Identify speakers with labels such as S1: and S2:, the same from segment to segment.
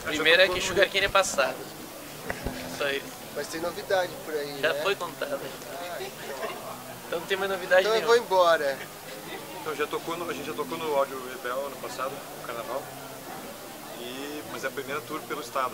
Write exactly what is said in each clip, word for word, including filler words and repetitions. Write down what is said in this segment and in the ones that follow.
S1: Primeiro é que Sugar Cane é passado. Só isso.
S2: Mas tem novidade por aí,
S1: Já
S2: né?
S1: foi contada. Então não tem mais novidade
S2: Então eu
S1: nenhuma.
S2: vou embora.
S3: Então já tocou no, a gente já tocou no Áudio Rebel ano passado, no carnaval. E, mas é a primeira tour pelo estado.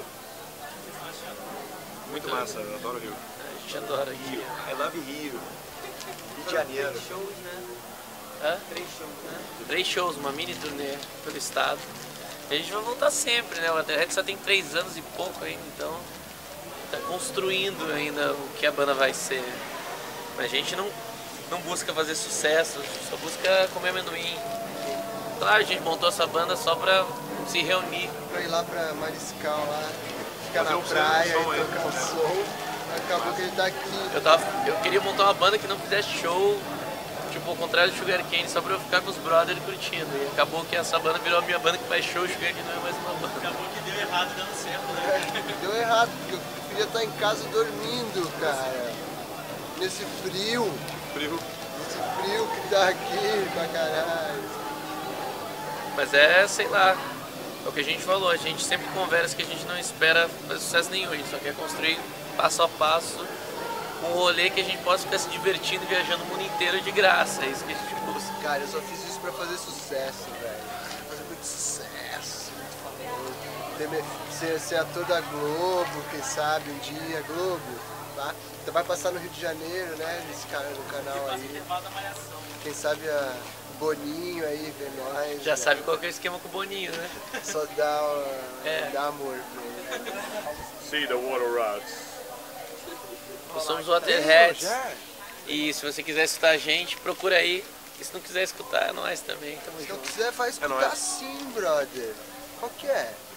S3: Muito massa, eu adoro o Rio.
S1: A gente adora aqui.
S3: I love Rio. Rio de Janeiro.
S4: Shows, né?
S1: Hã?
S4: Três shows, né?
S1: Três shows, uma mini turnê pelo estado. E a gente vai voltar sempre, né? O Waterhead só tem três anos e pouco ainda, então tá construindo ainda o que a banda vai ser. A gente não, não busca fazer sucesso, só busca comer amendoim. Claro, a gente montou essa banda só pra se reunir.
S2: Pra ir lá pra Mariscal, lá, ficar
S3: Fazer
S2: na
S3: um
S2: praia
S3: som
S2: e
S3: aí.
S2: tocar um som. Acabou que ele tá aqui.
S1: Eu, tava, eu queria montar uma banda que não fizesse show, tipo, ao contrário do Sugar Cane, só pra eu ficar com os brothers curtindo. E acabou que essa banda virou a minha banda que faz show, o Sugar Cane não é mais uma banda.
S4: Acabou que deu errado e dando certo, né?
S2: É, deu errado, porque eu preferia estar em casa dormindo, cara. Nesse frio.
S3: Frio.
S2: Nesse frio que tá aqui pra caralho.
S1: Mas é, sei lá, é o que a gente falou, a gente sempre conversa que a gente não espera fazer sucesso nenhum, a gente só quer construir passo a passo um rolê que a gente possa ficar se divertindo, viajando o mundo inteiro de graça, é isso que a gente busca.
S2: Cara, eu só fiz isso pra fazer sucesso, velho. Fazer muito sucesso, muito famoso. Ter me- Ser, ser ator da Globo, quem sabe, um dia, Globo, tá? Então vai passar no Rio de Janeiro, né, nesse cara, no canal aí. Quem sabe a Boninho aí, vê nós.
S1: Já
S2: né?
S1: sabe qual que é o esquema com o Boninho, né?
S2: Só dá, uh,
S1: É.
S2: dá amor pra ele.
S3: See the water rods.
S1: Nós somos o Waterheads. E se você quiser escutar a gente, procura aí. E se não quiser escutar, é nós também, tamo
S2: Se não
S1: junto.
S2: quiser, vai escutar
S3: nóis.
S2: sim, brother. Qual que é?